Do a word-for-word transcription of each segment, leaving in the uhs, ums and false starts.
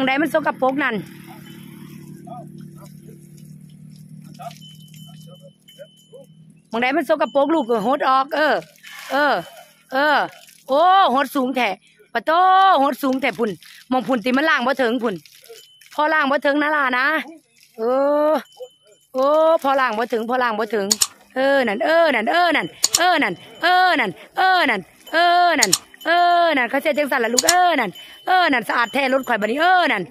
ใดมันสกปรกนั่นมองใดมันสกปรกลูกก็หดออกเออเออเออโอ้หดสูงแท้ปะโตหดสูงแท้พุ่นมองพุ่นติมันล่างบ่ถึงพุ่นพอล่างบ่ถึงนะล่ะนะเออโอ้พอล่างบ่ถึงพอล่างบ่ถึงเออนั่นเออนั่นเออนั่นเออนั่นเออนั่นเออนั่นเออนั่นเออนั่นเขาเช็ดจังสั่นละลูกเออนั่นเออนั่นสะอาดแท้รถข่อยบัดนี้เออนั่น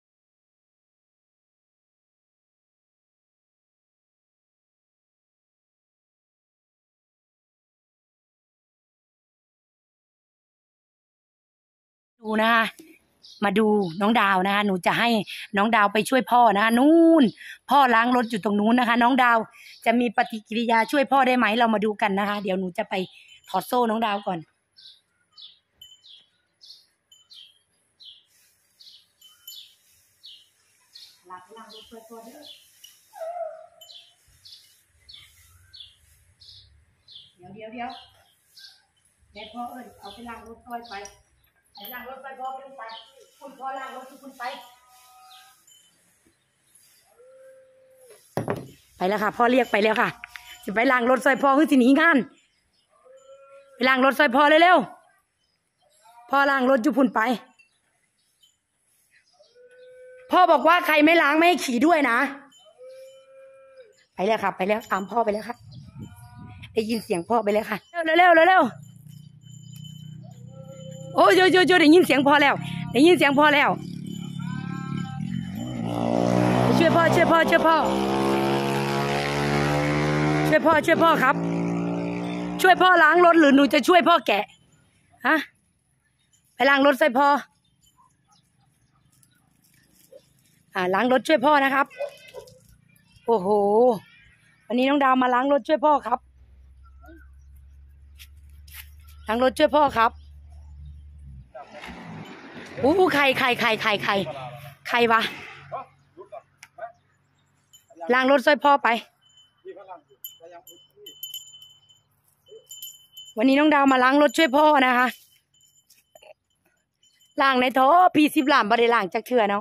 ดูนะคะมาดูน้องดาวนะคะหนูจะให้น้องดาวไปช่วยพ่อนะคะนู่นพ่อล้างรถอยู่ตรงนู้นนะคะน้องดาวจะมีปฏิกิริยาช่วยพ่อได้ไหมเรามาดูกันนะคะเดี๋ยวหนูจะไปถอดโซ่น้องดาวก่อนล้างรถช่วยพ่อเด้อเดี๋ยวเดี๋ยวเดี๋ยวแม่พ่อเอ้ยเอาไปล้างรถช่วยไปไปล้างรถไปพ่อไปไปคุณพ่อล้างรถคุณไปไปแล้วค่ะพ่อเรียกไปแล้วค่ะจะไปล้างรถซอยพ่อคือสิหนีงานไปล้างรถซอยพ่อเร็วๆพ่อล้างรถจุพุ่นไปพ่อบอกว่าใครไม่ล้างไม่ให้ขี่ด้วยนะไปแล้วค่ะไปแล้วตามพ่อไปแล้วค่ะได้ยินเสียงพ่อไปแล้วค่ะเร็วเร็วเร็วเร็วโอ้ยโยโยโยได้ยินเสียงพ่อแล้วได้ยินเสียงพ่อแล้วช่วยพ่อช่วยพ่อช่วยพ่อช่วยพ่อช่วยพ่อครับช่วยพ่อล้างรถหรือหนูจะช่วยพ่อแกะฮะไปล้างรถใส่พ่ออ่าล้างรถช่วยพ่อนะครับโอ้โหวันนี้น้องดาวมาล้างรถช่วยพ่อครับล้างรถช่วยพ่อครับโอ้ใครใครใครใครใครใครวะล้างรถช่วยพ่อไปวันนี้น้องดาวมาล้างรถช่วยพ่อนะคะล้างในท่อพีสิบล้านบาได้ล้างจากเถื่อเนาะ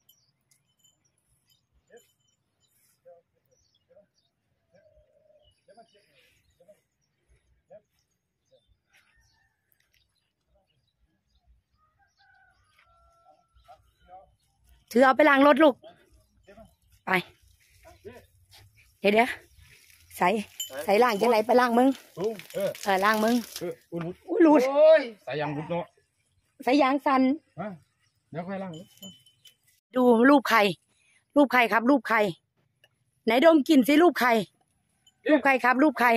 ถือเอาไปล้างรถลูกไปเดี๋ยวเดี๋ยวใส่ใส่ล้างจังไรไปล้างมึงเออล้างมึงอุ้ยหลุดใส่ยางบุดเนาะใส่ยางสันเดี๋ยวค่อยล้างดูรูปใครรูปใครครับรูปใครไหนดมกลิ่นสิรูปใครรูปใครครับรูปใคร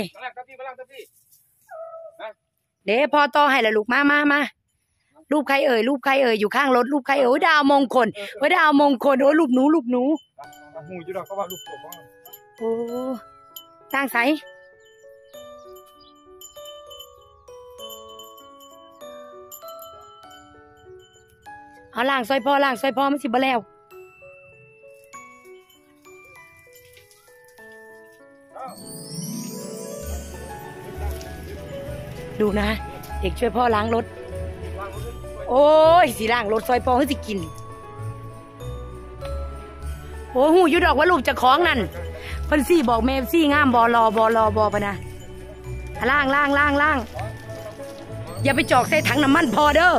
เดี๋ยวพอต่อให้ละลูกมามามารูปใครเอ่ยรูปใครเอ่ยอยู่ข้างรถรูปใครเอ่ยดาวมงคลโอ้ยดาวมงคลโอ้ยรูปหนูรูปหนูหูจุดดอกก็ว่ารูปโอ้สร้างใสเอาล่างซอยพ่อล่างซอยพ่อมันสิบ่แล้วดูนะเด็กช่วยพ่อล้างรถโอ้ยสิล้างรถซอยพ่อให้สิกินโอ้หูยุดออกว่าลูกจะคล้องนั่นเพิ่นซี่บอกเมฟซี่งามบอรอบอรอบอปะนะล่างล่างล่างล่างอย่าไปจอกใส่ถังน้ำมันพอเด้อ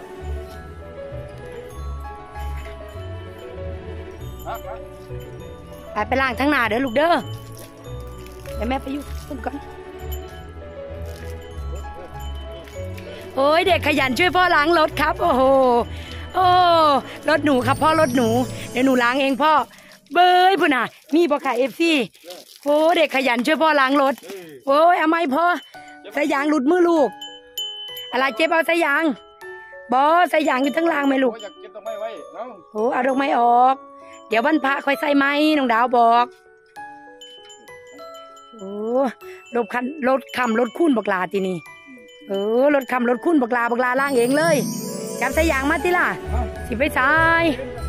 ไปไปล่างทั้งหน้าเด้อลูกเด้อเดี๋ยวแม่ไปอยู่ต้นก่อนโอ้ยเด็กขยันช่วยพ่อล้างรถครับโอ้โหโอ้รถหนูครับพ่อรถหนูเดี๋ยวหนูล้างเองพ่อเบยพุ่นน่ะมีบ่ค่ะเอฟซีโอ้เด็กขยันช่วยพ่อล้างรถโอ้ยเอาไม่พ่อสายยางหลุดมือลูกอะไรเจ็บเอาสายยางบอสายยางอยู่ทั้งล่างไหมลูกโอ้เอาดอกไม้ออกเดี๋ยววันพระค่อยใส่ไม้น้องดาวบอกโอ้รถคันรถคำรถคุ้นบักลาทีนี่เออรถคำรถคุ้นบักลาบักลาล่างเองเลยจับสายยางมาทีล่ะสิไปสาย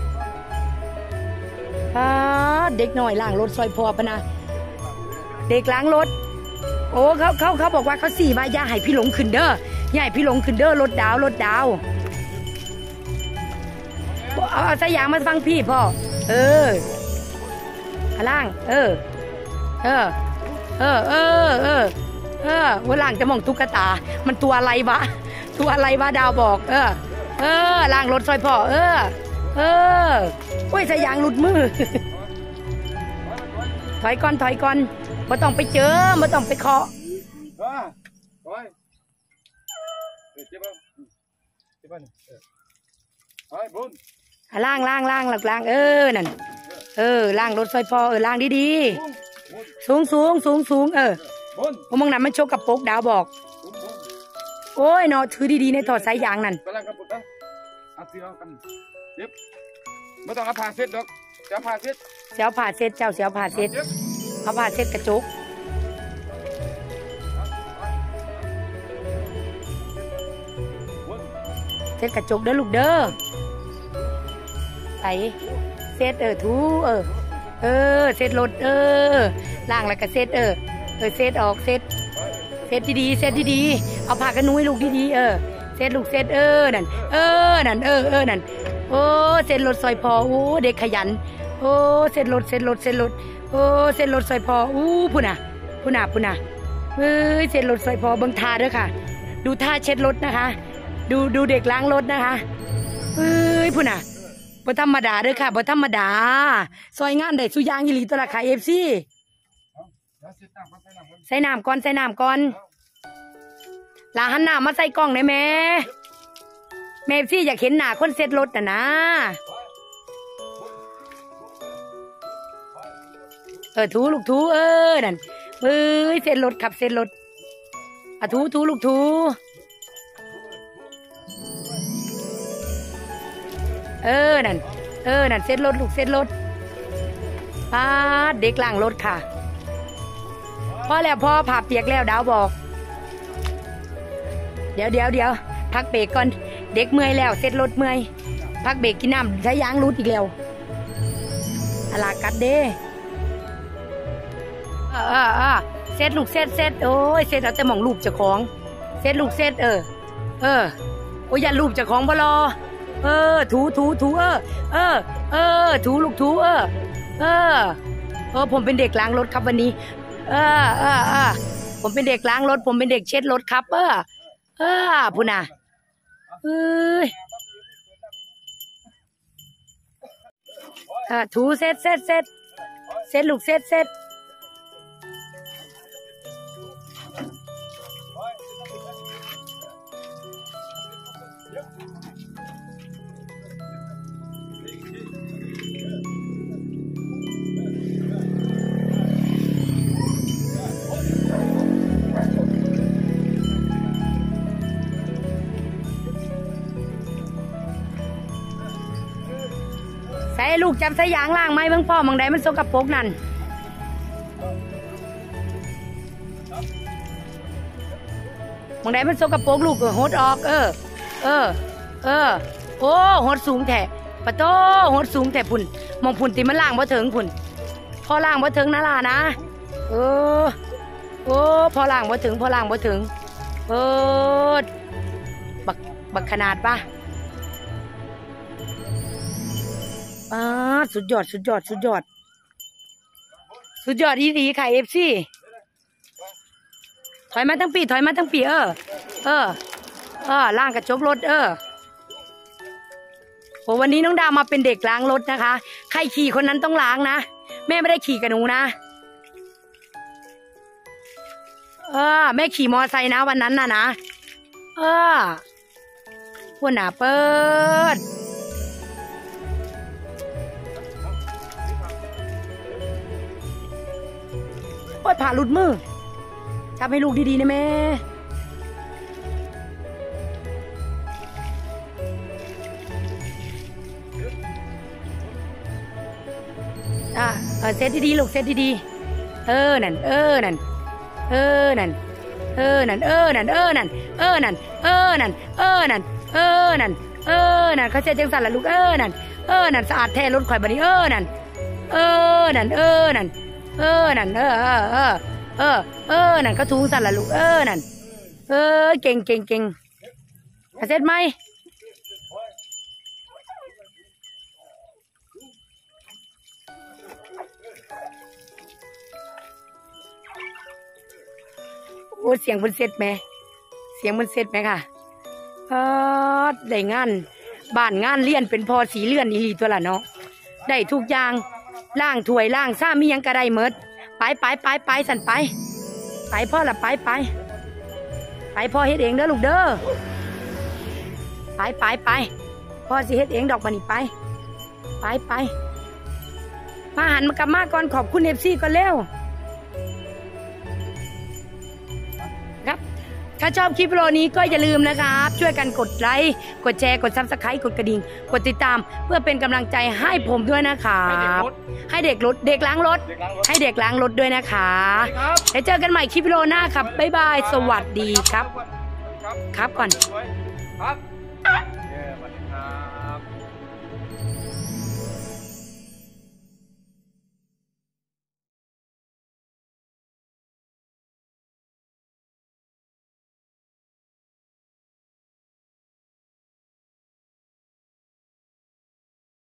เด็กหน่อยล้างรถซอยพอปะนะเด็กล้างรถโอ้เขาเขาเขาบอกว่าเขาสี่ว่าอย่าให้พี่หลงขึ้นเด้ออย่าให้พี่หลงขึ้นเด้อรถดาวรถดาวเอาเอาสายยางมาฟังพี่พ่อเออข้างล่าง เออ เออ เออ เออ เออ เออว่าล่างจะมองตุ๊กตา มันตัวอะไรวะตัวอะไรวะดาวบอก เออ เออล่างรถซอยพ่อเออ เออโอ้ยสายยางหลุดมือ ถอยก่อนถอยก่อนบ่ต้องไปเจอบ่ต้องไปเคาะอ่าไปเจ็บป่ะเจ็บป่ะนี่ไปบุญล่างล่างล่างหลักล่างเออนั่นเออล่างรถไฟพอเออล่างดีๆสูงสูงสูงสูงเออผมมองนั้นมันโชกกับโป๊กดาวบอกโอ้ยเนาะถือดีๆในถอดสายยางนั่นไปแล้วกับปุ๊บไปเอาเสียวกันเจ็บไม่ต้องเอาผ่าเสร็จดอกจะผ่าเสร็จเสียวผ่าเซ็ตเจ้าเสียวผ่าเซ็ตเอาผ่าเซ็ตกระจกเซ็ตกระจกเด้อลูกเด้อใส่เซ็ตเออทูเออเออเซ็ตรถเออล่างแล้วก็เซ็ตเออเออเซ็ตออกเซ็ตเซ็ตดีๆเซ็ตดีๆเอาผ้ากันนุ้ยลูกดีๆเออเซ็ตลูกเซ็ตเออนั่นเออนั่นเออเออนั่นโอ้เซ็ตรถซอยพอโอ้เด็กขยันโอ้เซ็ตรถเซ็ตรถเซ็ตรถโอ้เซ็ตรถซอยพออู้พุ่นน่ะพุ่นน่ะพุ่นน่ะเฮ้ยเซ็ตรถซอยพอเบิ่งท่าเด้อค่ะดูท่าเช็ดรถนะคะดูดูเด็กล้างรถนะคะเฮ้ยพุ่นน่ะบ่ธรรมดาเด้อค่ะบ่ธรรมดาซอยงานได้สุยางอีหลีตัวละค่ะ เอฟ ซี ใส่น้ำก่อนใส่น้ำก่อนลาหันหน้ามาใส่กล้องได้ไหมแม่ เอฟ ซี อยากเห็นหน้าคนเซ็ตรถน่ะนะเออถูลูกถูเออนั่นเฮ้ยเซ็ตรถขับเซ็ตรถอ่ะถูถูลูกถูเออนั่นเออนั่นเซ็ตรถลูกเซ็ตรถป้าเด็กล้างรถค่ะพอแล้วพอผ่าเปียกแล้วดาวบอกเดี๋ยวเดี๋ยวเดี๋ยวพักเบรกก่อนเด็กเมื่อยแล้วเซ็ตรถเมื่อยพักเบรกกินน้ำใช้ยางรูดอีกแล้วอะลากัดเด้เออเออเออเซ็ตลูกเซ็ตเซ็ตโอ้ยเซ็ตเอาแต่มองรูปเจ้าของเซ็ตลูกเซ็ตเออเออโอ้ยอย่ารูปเจ้าของบ่รอเออถูถูถูเออเออเออถูลูกถูเออเออเออผมเป็นเด็กล้างรถครับวันนี้เออเออเออผมเป็นเด็กล้างรถผมเป็นเด็กเช็ดรถครับเออเออพูน่ะเอ้ยอ่าถูเซ็ตเซ็ตเซ็ตเซ็ตลูกเซ็ตเซ็ตใส่ลูกจับใส่ยางล่างไหมเบิ่งพ่อมังใดมันสกปรกนั่นมังใดมันสกปรกลูกก็หดออกเออเออเออโอ้หดสูงแท้ปะโตหดสูงแท้พุ่นมองพุ่นติมันล่างบ่ถึงพุ่นพอล่างบ่ถึงนะล่ะนะเออโอ้พอล่างบ่ถึงพอล่างบ่ถึงเออบักบักขนาดปะอ่าสุดยอดสุดยอดสุดยอดสุดยอดอีหลีค่ะ เอฟ ซี ถอยมาทั้งปีถอยมาทั้งปีเออเออเออล้างกระจกรถเออโอ้วันนี้น้องดาวมาเป็นเด็กล้างรถนะคะใครขี่คนนั้นต้องล้างนะแม่ไม่ได้ขี่กับหนูนะเออแม่ขี่มอไซค์นะวันนั้นน่ะนะเออหัวหน้าเปิดโอ้ยผ่าหลุดมือทำให้ลูกดีๆนะแม่อ่ะเออเซตดีๆลูกเซตดีๆเออนั่นเออนั่นเออนั่นเออนั่นเออนั่นเออนั่นเออนั่นเออนั่นเออนั่นเออนั่นเออนั่นเขาเช็ดจังสันละลูกเออนั่นเออนั่นสะอาดแท้รถข่อยบัดนี้เออนั่นเออนั่นเออนั่นเออนั่นเออเออเออเออเออนั่นก็ถูสันละลูกเออนั่นเออเก่งเก่งเก่งเสร็จไหมอ้เสียงมันเสร็จไหมเสียงมันเสร็จไหมค่ะเออได้งานบ้านงานเลี้ยนเป็นพอสีเลื่อนอีหลีตัวละเนาะได้ทุกอย่างล่างถ้วยล่างซ้ำมีหยังกระไดเมิดไปไปไปไปสันไปไปพ่อละไปไปไปพ่อเฮ็ดเองเด้อลูกเด้อไปไปไปพ่อสิเฮ็ดเองดอกบันนี่ไปไปไปมาหันมากลับมาก่อนขอบคุณเอฟซีก่อนเร็วครับถ้าชอบคลิปวิดีโอนี้ก็อย่าลืมนะครับช่วยกันกดไลค์กดแชร์กดซับสไครต์กดกระดิ่งกดติดตามเพื่อเป็นกำลังใจให้ผมด้วยนะครับให้เด็กรถเด็กล้างรถเด็กล้างรถให้เด็กล้างรถด้วยนะคะครับแล้วเจอกันใหม่คลิปวิดีโอหน้าครับบ๊ายบายสวัสดีครับครับครับก่อนครับ